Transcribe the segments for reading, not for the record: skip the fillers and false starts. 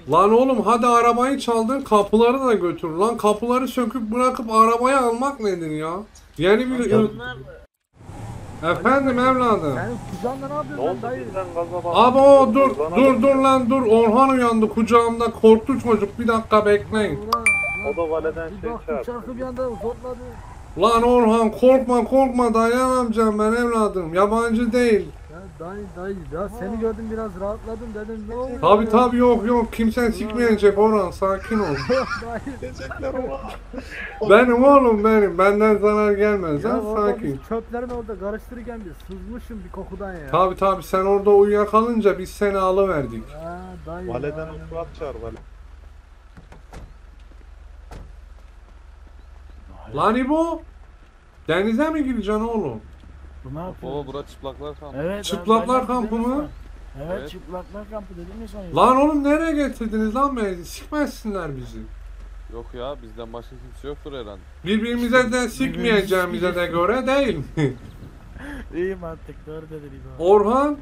Lan oğlum hadi arabayı çaldın, kapıları da götür. Lan kapıları söküp bırakıp arabayı almak nedir ya? Yeni bir... Bunlar Efendim evladım. Sen kucağında ne Ne yapıyorsun oldu lan dayı? birden gaza bastın? Abo dur Bana dur bak. dur lan dur. Orhan uyandı kucağımda, korktu çocuk. Bir dakika bekleyin. O da valeden Bir şey baktım çarptı. çarkı bir anda zorladı. Lan Orhan korkma dayanameyeceğim ben evladım. Yabancı değil. Ya dayı ya seni gördüm biraz rahatladım dedim ne oluyor? Tabi yok kimsen sikmeyecek Orhan, sakin ol. Dayı. Diyecekler ona. Benim oğlum benim, benden zarar gelmez Ya ha, orada sakin. biz çöplerin orada karıştırırken bir sızmışım bir kokudan ya. Tabi sen orada uyuyakalınca biz seni alıverdik. Ya dayı Valeden ya. o Suat çağır vale. Lan İbo, denize mi gireceksin oğlum? Bu ne yapıyor? Baba bura çıplaklar kampı. Evet. Çıplaklar ben kampı dedim mı? sana. Evet, Evet. çıplaklar kampı dedim ya sana. Lan oğlum nereye getirdiniz lan beni? Sikmezsinler bizi. Yok ya bizden başka kimse yoktur herhalde. Birbirimize de sikmeyeceğimize de göre değil mi? İyi mantık, doğru dedin İbo. Orhan,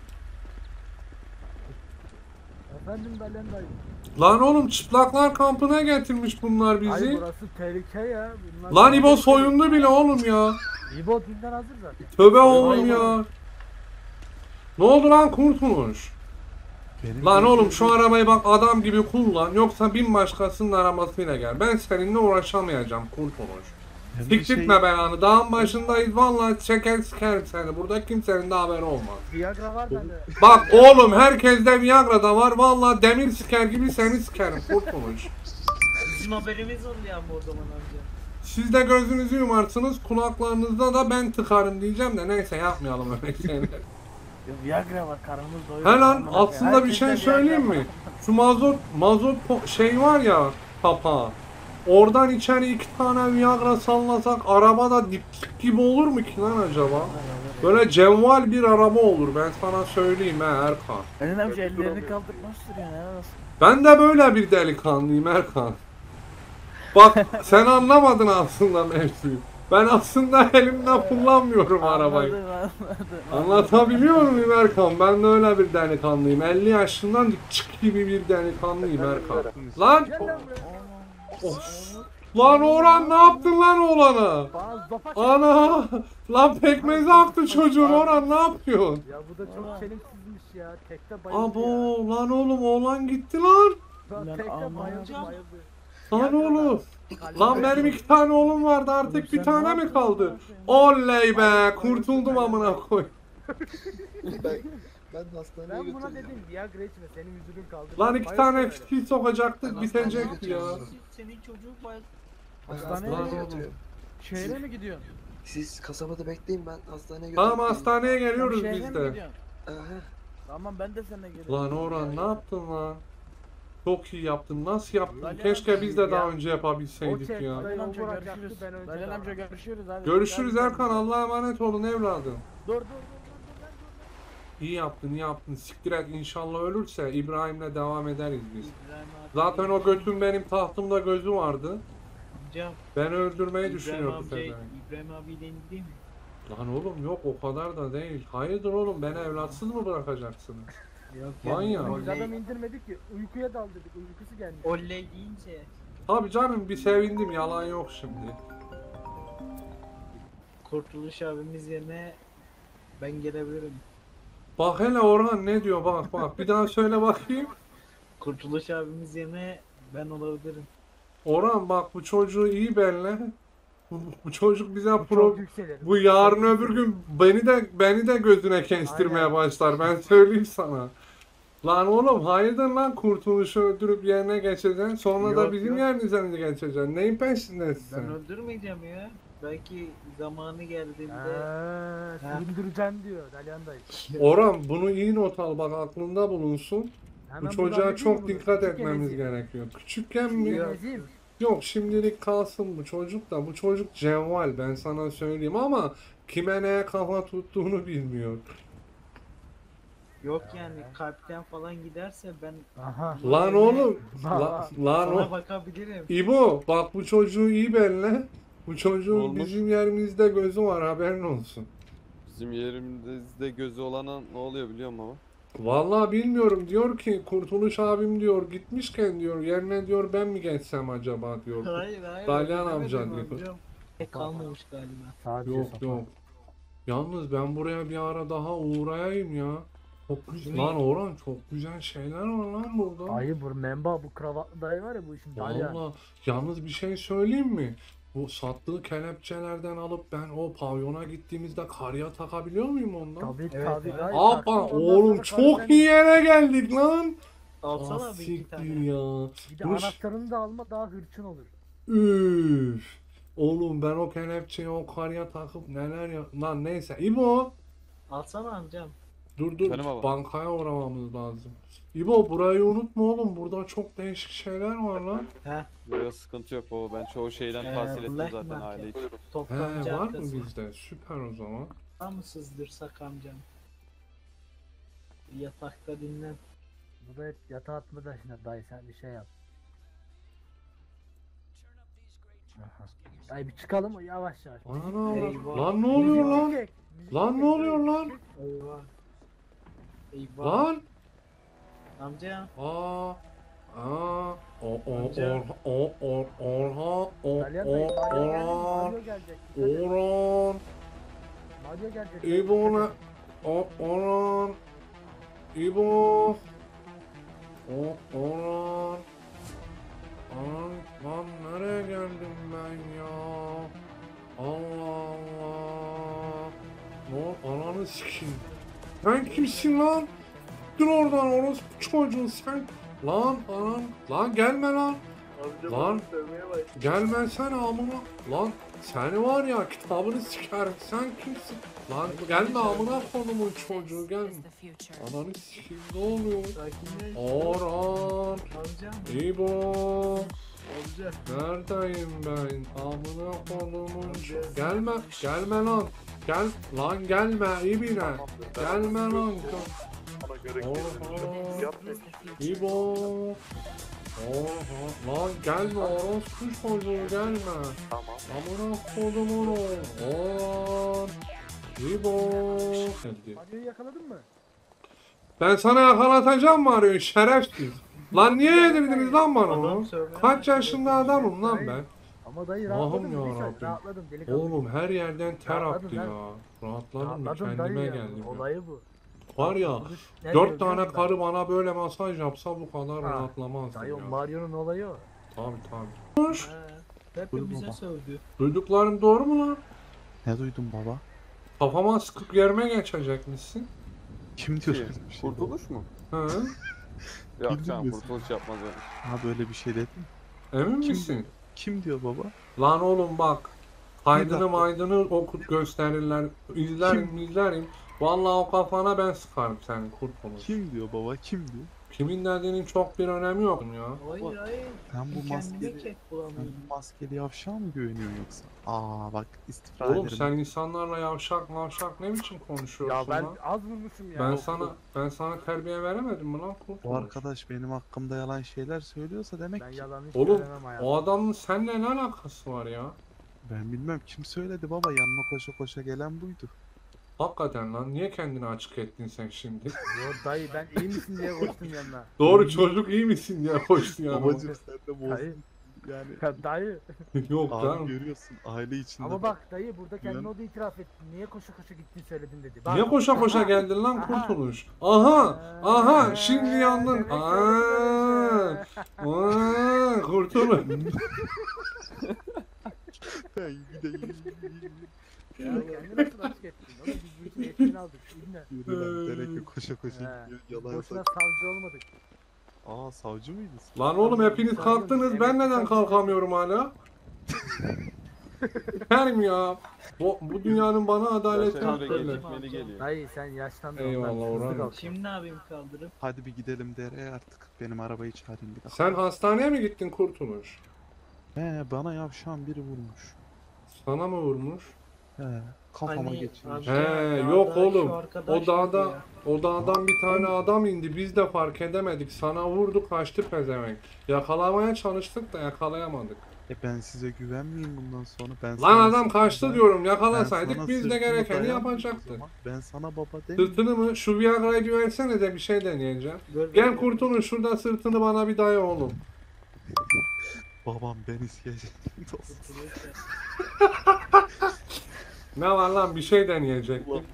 Efendim Dalyan dayı. lan oğlum çıplaklar kampına getirmiş bunlar Ay bizi. burası tehlike ya. Bunlar Lan İbo soyundu bile oğlum ya. İbo dünden hazır zaten. Tövbe oğlum ya. Ne oldu lan kurtuluş? Lan oğlum şu arabayı bak adam gibi kullan, yoksa bin başkasının arabasıyla gel. Ben seninle uğraşamayacağım kurtuluş. Siktirtme belanı, dağın başındayız vallahi, çeker sikerim seni. Burada kimsenin de haberi olmaz. Viagra var bende. Bak oğlum herkeste Viagra da var, vallahi demir siker gibi seni sikerim kurtuluş. bizim haberimiz oldu ya bu o zaman amca. Siz de gözünüzü yumarsınız, kulaklarınızda da ben tıkarım diyeceğim de neyse yapmayalım öyle şeyler. Viagra var, karnımız doyuyor. He lan Karnımız- aslında bir şey Herkeste söyleyeyim Viagra mi? Şu mazot şey var ya, kapağı. Oradan içeri 2 tane Viagra sallasak arabada dipçik gibi olur mu ki lan acaba? Böyle cevval bir araba olur, ben sana söyleyeyim ha Erkan. En önemli şey ellerini kaldırmıştır yani. helal olsun. Ben de böyle bir delikanlıyım Erkan. Bak sen anlamadın aslında mevzuyu. Ben aslında elimden kullanmıyorum arabayı. Anladım. Anlatabiliyor muyum Erkan? Ben de öyle bir delikanlıyım. 50 yaşından çık gibi bir delikanlıyım Erkan. Lan! Gel lan buraya. Of! Lan Orhan ne yaptın lan oğlana? Bana zopa çek. Ana! Lan pekmezi aktı çocuğun, Orhan ne yapıyorsun? Ya bu da çok çelimsizmiş ya. Tekte bayıldı Abo ya. lan oğlum oğlan gitti lan. Lan Lan tekte aman. bayıldı bayıldı. Lan oğlum. Lan benim 2 tane oğlum vardı, artık bir Sen tane ne mi yaptın kaldı? lan sen? Oley be, kurtuldum amına koy. Ben de hastaneye Ben buna götürdüm. dedim Viagra içme senin yüzünün kaldı. Lan 2 Bayıldı tane böyle. fitil sokacaktık, bitecekti ya. Senin çocuğun bay... Ben Hastaneye hastaneye gidiyorum. götürüyorum. Şehre mi gidiyorsun? Siz kasabada bekleyin, ben hastaneye götürüyorum. Tamam hastaneye Sen geliyoruz şehre biz mi de. gidiyorsun? Aha. Tamam ben de seninle gelirim. Lan Orhan ne yaptın lan? Çok iyi yaptın. Nasıl yaptın? Lan Keşke biz de daha önce O yapabilseydik çek ya. dayı Dalyan amca vuracaktı görüşürüz. ben önce. Dalyan amca görüşürüz hadi. Görüşürüz Gel, Erkan. gel. Allah'a emanet olun evladım. Dur. İyi yaptın. Siktir et, inşallah ölürse İbrahim'le devam ederiz biz. İbrahim abi. Zaten o götün benim tahtımda gözü vardı. Amca. Beni öldürmeyi İbrahim düşünüyordu amca, pezevenk. İbrahim abiyle indi değil mi? Lan oğlum yok o kadar da değil. Hayırdır oğlum, beni evlatsız mı bırakacaksınız? Yok Manyak. Biz adam indirmedik ki uykuya dal dedik uykusu gelmiş. Oley deyince. Tabii canım, bir sevindim, yalan yok şimdi. Kurtuluş abimiz yerine ben gelebilirim. Bak hele Orhan ne diyor, bak bir daha söyle bakayım. Kurtuluş abimiz yerine ben olabilirim. Orhan bak, bu çocuğu iyi belli. Bu çocuk bize Bu pro... çok yükselir. Bu yarın öbür gün beni de gözüne kestirmeye Aynen. başlar, ben söyleyeyim sana. Lan oğlum hayırdır lan, kurtuluşu öldürüp yerine geçeceksin, sonra da Yok, bizim yok. yerimize mi geçeceksin? Neyin peşindesin? Ben öldürmeyeceğim ya. Belki zamanı geldiğinde. Eee sürdüreceksin diyor Dalyan dayı. Orhan bunu iyi not al, bak aklında bulunsun. Bu Hemen çocuğa buradan çok gideyim dikkat bunu. Küçük etmemiz Enes'i. gerekiyor. Küçükken mi? Yok. Enes'im. Yok şimdilik kalsın bu çocuk da. Bu çocuk cevval, ben sana söyleyeyim, ama kime neye kafa tuttuğunu bilmiyor. Yok yani kalpten falan giderse ben Aha. Lan oğlum. Bak. Lan sana o. bakabilirim. İbo bak, bu çocuğu iyi belli. Bu çocuğun Olmuş. bizim yerimizde gözü var, haberin olsun. Bizim yerimizde gözü olana ne oluyor biliyor musun ama? Vallahi bilmiyorum, diyor ki Kurtuluş abim diyor gitmişken diyor yerine diyor ben mi geçsem acaba diyor. Hayır hayır. Dalyan öyle amca demedim diyor. amcam. Pek kalmamış galiba. Sadece Yok sopa. yok. Yalnız ben buraya bir ara daha uğrayayım ya. Çok güzel. Lan Orhan çok güzel şeyler var lan burada. Dayı bu memba bu kravatlı dayı var ya bu işin dalyan. Vallahi yalnız bir şey söyleyeyim mi? Bu sattığı kelepçelerden alıp ben o pavyona gittiğimizde karıya takabiliyor muyum ondan? Tabii Evet, tabii evet. dayı. Aa taktı, ondan oğlum sonra çok karı iyi yere geldik lan. Alsana Ah, abi 2 siktir tane. ya. Bir de Dur. anahtarını da alma daha hırçın olur. Üf. Oğlum ben o kelepçeyi o karıya takıp neler ya... Lan neyse. İbo. Alsana amcam. Dur Efendim baba? bankaya uğramamız lazım. İbo burayı unutma oğlum. Burada çok değişik şeyler var lan. He. Yok sıkıntı yok baba. Ben çoğu şeyden tahsil ettim Black zaten Market. aile için. He Toptancı var mı arkası. bizde? Süper o zaman. Var mı sızdırsak amcam? Yatakta dinlen. Bu da hep yatağa atma da şimdi dayı sen bir şey yap. Aha. Dayı bir çıkalım yavaş yavaş. Ana Eyvah. lan ne oluyor lan? Müzik çek, müzik Lan çek, ne oluyor müzik lan? çek. Eyvah. Eyvah. Lan. Amca. Aa. Aa. Amca. Orha. Dalyan dayı Orhan. Mario gelecek. Dikkat et. Orhan. Mario gelecek. İbo ne? Orhan. İbo. Orhan. Lan nereye geldim ben ya? Allah Allah. Ananı sikeyim. Sen kimsin lan? Dur oradan orospu çocuğu sen. Lan anan. Lan gelme lan. Amca Lan. beni sevmeye başladı. Gelmesene amına. Lan seni var ya kitabını sikerim. Sen kimsin? Lan gelme amına konumun çocuğu gelme. is the future. Ananı sikeyim ne oluyor? Sakinleş. Orhan. Amcam. İbo. Amca. Neredeyim ben? Amına konumun Amca. gelme lan. Gel lan gelme ibine. Tamamdır, ben Gelme lan. Ona göre gidelim. Orhan. Yap. Is the future. İbo. Orhan. Lan gelme orospu çocuğu gelme. Tamam. Amına kodumun Orhan. İbo. Mario'yu yakaladın mı? Ben sana yakalatacağım mı arıyorsun şerefsiz? Lan niye yedirdiniz lan bana onu? Adam sövmeye Kaç başladı. yaşında adamım lan ben? Ama dayı Allah'ım rahatladım. Bir yarabbim. saat rahatladım delikanlı. Oğlum her yerden ter Rahatladın aktı lan. ya. Rahatladım da Rahatladım kendime dayı ya. geldim. ya. Olayı bu. Var ya Ne 4 diyor tane biliyor musun karı bana böyle masaj yapsa bu kadar Ha, rahatlamazdım dayı o ya. Mario'nun olayı o. Tabii tabii. He. Hepimize sövdü. Duyduklarım doğru mu lan? Ne duydun baba? Kafama sıkıp yerime geçecekmişsin. Kim diyor öyle bir şey? Kurtuluş mu? He? Yok Bildin canım mi? kurtuluş yapmaz öyle. Ha böyle bir şey dedin. Emin Kim? misin? Kim diyor baba? Lan oğlum bak. Kaydını dakika. maydını okut gösterirler. İzlerim. Vallahi o kafana ben sıkarım senin kurtulur. Kim diyor baba? Kim diyor? Kimin dediğinin çok bir önemi yok ya. Hayır hayır. Sen bu Kendine maskeli, kek sen bulamıyorum. bu maskeli yavşağa mı güveniyorsun yoksa? Aa bak istifra Oğlum ederim. sen insanlarla yavşak ne biçim konuşuyorsun Ya ben lan? az vurmuşum ya. Ben sana terbiye veremedim mi lan Bu kurtuluş? arkadaş benim hakkımda yalan şeyler söylüyorsa demek Ben ki yalan hiç Oğlum söylemem hayatım. o adamın seninle ne alakası var ya? ben bilmem kim söyledi baba yanıma koşa koşa gelen buydu. Hakikaten lan niye kendini açık ettin sen şimdi? Yo dayı ben iyi misin diye koştum yanına. Doğru çocuk iyi misin diye koştu yani. Babacım sen de bozdun. Dayı. Yani Ya dayı. Yok abi canım. görüyorsun aile içinde. Ama bak dayı burada kendine Güven- o da itiraf etti. Niye koşa koşa gittin söyledin dedi. Bak. Niye koşa koşa geldin lan kurtuluş? Aha şimdi yandın. Demek Aa, kurtuluş. Ben gideyim. Ya kendini nasıl açık ettin? Oğlum biz bu işin eğitimini aldık. İbne. Yürü lan demek ki koşa koşa He. gidiyor. Yalan Boşuna yasak. savcı olmadık. Aa savcı mıydın? Lan oğlum hepiniz kalktınız ben neden kalkamıyorum hala? Yerim ya. Bu dünyanın bana adaletini Gerçekten de söyle. gecikmeli geliyor. Dayı sen yaşlandın. Eyvallah ondan hızlı Orhan. kalk. Şimdi ne yapayım kaldırıp? Hadi bir gidelim dereye artık. Benim arabayı çağırayım bir dakika. Sen hastaneye mi gittin kurtuluş? He bana yavşan biri vurmuş. Sana mı vurmuş? He kafama Hani geçirmiş. amca, He dağda yok şu oğlum. arkadaş O dağda mıydı ya? o dağdan bir tane adam indi. Biz de fark edemedik. Sana vurdu kaçtı pezevenk. Yakalamaya çalıştık da yakalayamadık. Ben size güvenmeyeyim bundan sonra. Ben Lan sana adam kaçtı sırtımı- diyorum. ben Yakalasaydık sana biz de sırtımı gerekeni dayamayayım o yapacaktık. zaman. Ben sana baba demeyeyim. Sırtını mı? Şu Viagra'yı bir versene de bir şey deneyeceğim. Ver, Gel ver. kurtulun şurada sırtını bana bir daya oğlum. Babam ben isteyecek. Ne var lan bir şey deneyecektim. Ulan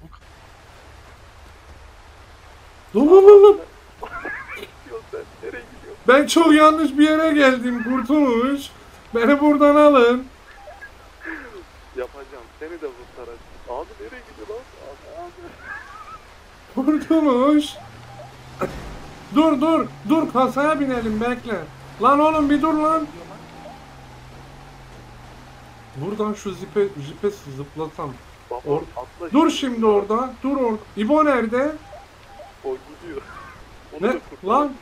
Dur dur dur dur. gidiyorsun sen. Nereye gidiyorsun? Ben çok yanlış bir yere geldim kurtuluş. Beni buradan alın. Yapacağım. Seni de kurtaracağım. Abi nereye gidiyor lan? Abi. Kurtuluş. Dur dur dur kasaya binelim bekle. Lan oğlum bir dur lan. Buradan şu jipe zıplasam. Baba Or- atla. Dur şimdi orada. Dur orada. İbo nerede? O gidiyor. Onu Ne? da kurtar. Lan.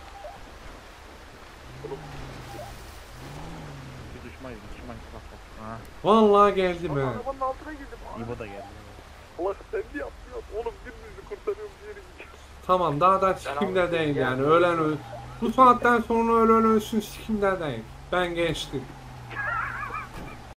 Bir düşman bak bak. Ha, Vallahi geldi be. Arabanın altına girdim. İbo da geldi. Allah sen niye yapmıyorsun? Oğlum birbirimizi kurtarıyorum diğeri gidiyor. Tamam daha da sikimde değil yani. Ölen öl. Bu saatten sonra ölen ölsün sikimde değil. Ben geçtim.